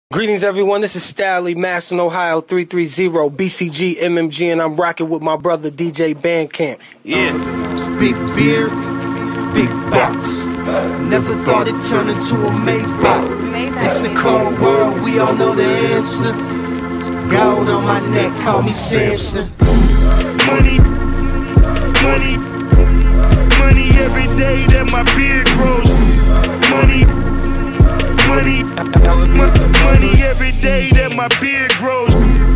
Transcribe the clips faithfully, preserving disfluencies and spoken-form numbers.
Greetings everyone, this is Stalley, Masson, Ohio three three zero, B C G, M M G, and I'm rocking with my brother D J Bandcamp. Yeah. Big beard, big box. Never thought it'd turn into a Maybach. It's a cold world, we all know the answer. Gold on my neck, call me Samson. Money, money, money every day that my beard grows. Money, money, money every day that my beard grows.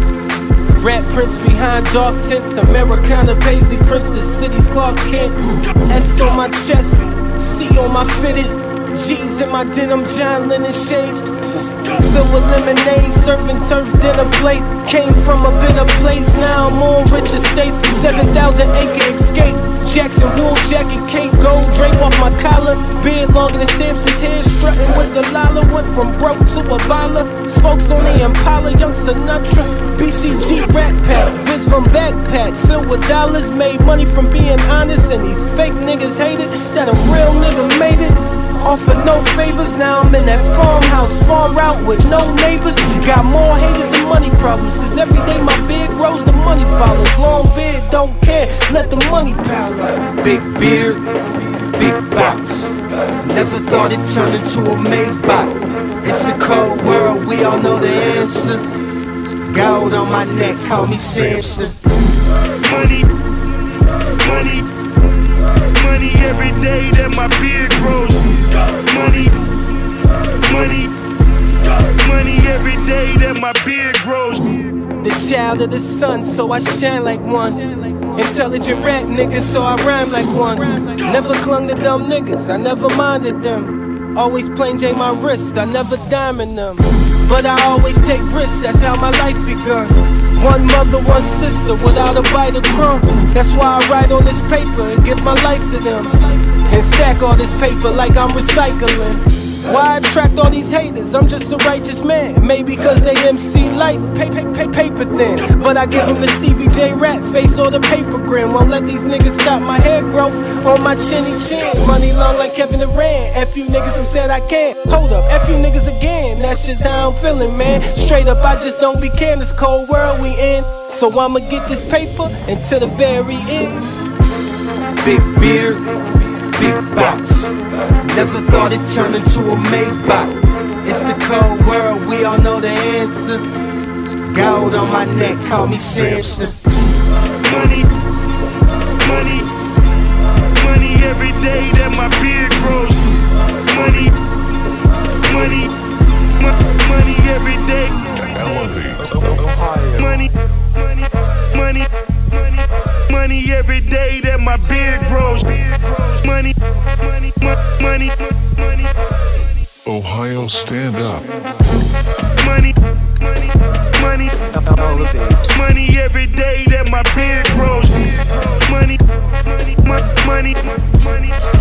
Rat prints behind dark tents, Americana Paisley Prince, the city's Clark Kent. S on my chest, C on my fitted, G's in my denim, John Lennon shades. Filled with lemonade, surfing turf, dinner plate. Came from a bitter place, now I'm on rich estates. seven thousand acre escape, Jackson wool jacket, cape, gold drape off my collar. Beard longer than Samson's hair, strutting with Delilah. Went from broke to a baller, spokes on the Impala, young Sinatra. B C G rat pack, Vince from backpack, filled with dollars. Made money from being honest, and these fake niggas hated that a real nigga made it. Offer no favors, now I'm in that farmhouse, farm route with no neighbors. Got more haters than money problems, cause every day my beard grows, the money follows. Long beard, don't care, let the money pile up. Big beard, big box. Never thought it'd turn into a Maybach. It's a cold world, we all know the answer. Gold on my neck, call me Samson. Money, money, money every day that my beard grows. Money, money, money every day that my beard grows. The child of the sun, so I shine like one. Intelligent rap niggas, so I rhyme like one. Never clung to dumb niggas, I never minded them. Always plain Jane my wrist, I never diamond them. But I always take risks, that's how my life begun. One mother, one sister, without a bite of crumb. That's why I write on this paper and give my life to them. And stack all this paper like I'm recycling. Why attract all these haters? I'm just a righteous man. Maybe cause they M C light, pay, pay, pay, paper thin. But I give them the Stevie J rat face or the paper grin. Won't let these niggas stop my hair growth on my chinny chin. Money long like Kevin Durant. F you niggas who said I can't. Hold up, F you niggas again. That's just how I'm feeling, man. Straight up, I just don't be caring. This cold world we in. So I'ma get this paper until the very end. Big beard, big box. Never thought it'd turn into a Maybach. It's a cold world, we all know the answer. Gold on my neck, call me Samson. Money, money, money every day that my beard grows. Money, money, money every day. Money, money, money, money, money every day that my beard grows. Money, money, money, money. Ohio, stand up. Money, money, money, money every day that my beard grows. Money, money, money, money.